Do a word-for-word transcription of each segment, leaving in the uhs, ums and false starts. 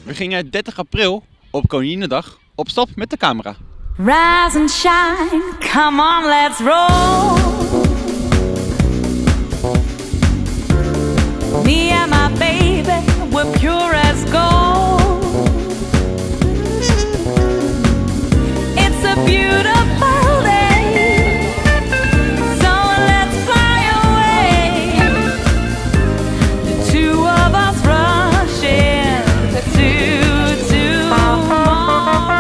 We gingen dertig april op Koninginnedag op stap met de camera. Rise and shine, come on, let's roll. Me and my baby, we're pure as gold. It's a beautiful day, so let's fly away. The two of us rushing to tomorrow.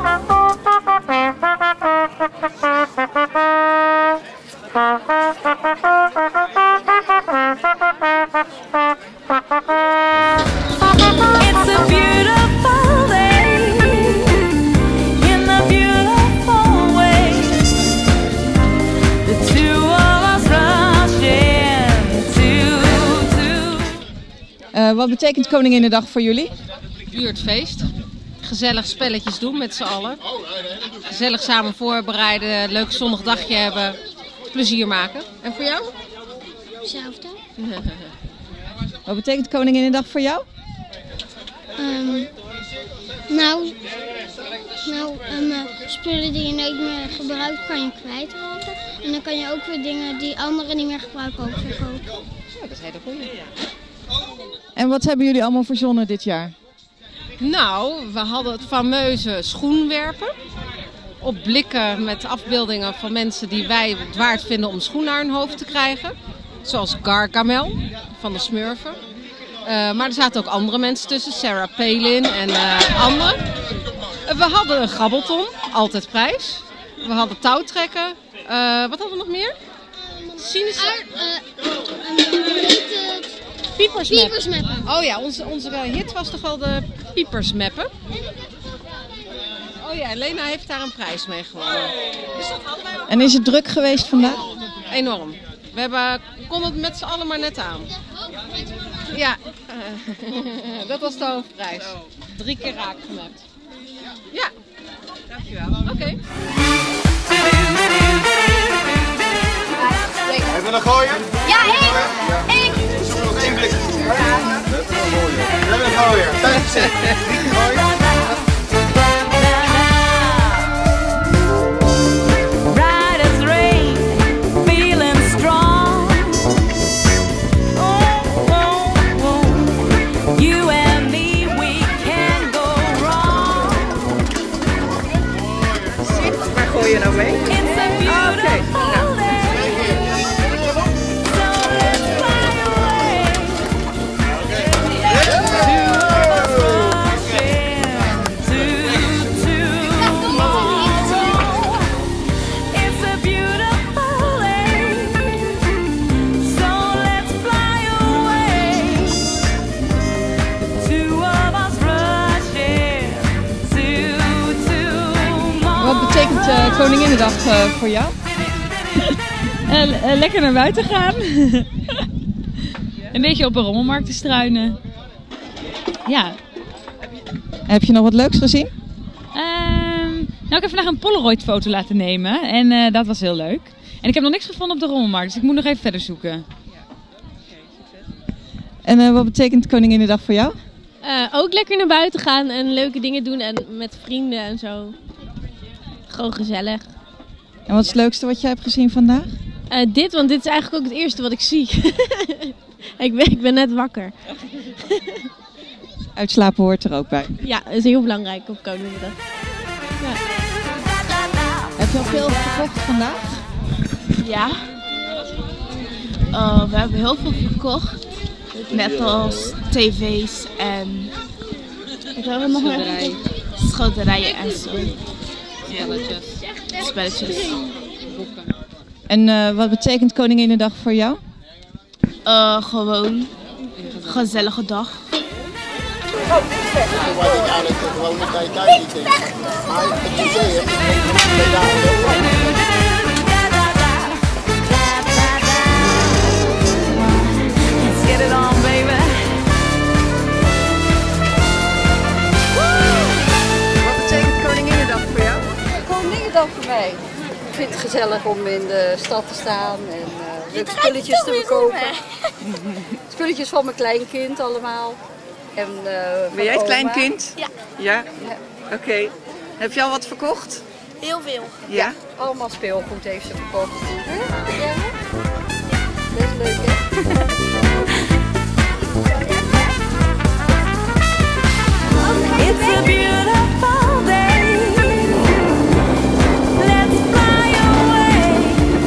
It's a beautiful day in the beautiful way. The two of us rushing to to. Uh, wat betekent Koninginnedag voor jullie? Buurtfeest. Gezellig spelletjes doen met z'n allen. Gezellig samen voorbereiden, leuk zonnig dagje hebben. Plezier maken. En voor jou? Hetzelfde. Wat betekent Koninginnedag voor jou? Um, nou, nou um, uh, spullen die je nooit meer gebruikt kan je kwijtraken. En dan kan je ook weer dingen die anderen niet meer gebruiken ook verkopen. Ja, dat is hele goeie. En wat hebben jullie allemaal verzonnen dit jaar? Nou, we hadden het fameuze schoenwerpen. Op blikken met afbeeldingen van mensen die wij het waard vinden om schoen naar hun hoofd te krijgen. Zoals Gargamel van de Smurfen. Uh, maar er zaten ook andere mensen tussen, Sarah Palin en uh, anderen. Uh, we hadden een grabbelton, altijd prijs. We hadden touwtrekken. Uh, wat hadden we nog meer? Sinaasappel. Piepersmappen. Piepersmappen. Oh ja, onze, onze hit was toch wel de Piepersmappen. Oh ja, Lena heeft daar een prijs mee gewonnen. Dus dat hadden wij ook. En is het druk geweest vandaag? Enorm. We hebben, konden het met z'n allen maar net aan. Ja, dat was de hoofdprijs. Drie keer raak gemapt. Ja, dankjewel. Oké. Okay. Hebben we een gooien? Ja, ik! Ik! Zoeken we nog één blik. We hebben een gooien. Tijd gezet. Drie gooien. Je nou mee? Ah, oké. Okay. Nou. Wat betekent uh, Koninginnedag uh, voor jou? uh, uh, lekker naar buiten gaan. Een beetje op een rommelmarkt te struinen. Ja. Heb je nog wat leuks gezien? Uh, nou, ik heb vandaag een Polaroid foto laten nemen en uh, dat was heel leuk. En ik heb nog niks gevonden op de rommelmarkt, dus ik moet nog even verder zoeken. En uh, wat betekent Koninginnedag voor jou? Uh, ook lekker naar buiten gaan en leuke dingen doen en met vrienden en zo. Gewoon gezellig. En wat is het leukste wat je hebt gezien vandaag? Uh, dit, want dit is eigenlijk ook het eerste wat ik zie. ik, ben, ik ben net wakker. Uitslapen hoort er ook bij. Ja, dat is heel belangrijk op Koninginnedag. Ja. Heb je al veel verkocht vandaag? Ja. Uh, we hebben heel veel verkocht. Net als tv's en wat hebben we nog meer? Schilderijen en zo. Spelletjes. Spelletjes. Boeken. En uh, wat betekent Koninginnedag voor jou? Uh, gewoon gezellige dag. Oh, wat ik eigenlijk gewoon een tijd tijd niet denk. Maar het museum, twee dagen. Get it on, baby. Wat betekent Koninginnedag voor jou? Koninginnedag voor mij. Ik vind het gezellig om in de stad te staan en uh, leuke spulletjes te verkopen. Spulletjes van mijn kleinkind allemaal. En, uh, Ben jij het oma. kleinkind? Ja. Ja? Ja. Oké. Okay. Heb je al wat verkocht? Heel veel. Ja? Allemaal speelgoed heeft ze verkocht. Ja, best leuk, hè? It's a beautiful day. Let's fly away.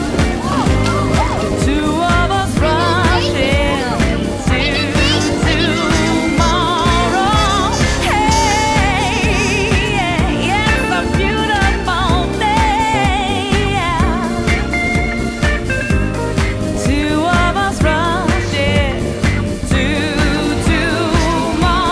The two of us rushing to tomorrow. Hey, yeah, yeah, it's a beautiful day. Two of us rushing to tomorrow.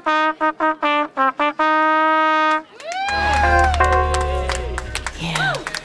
Yeah.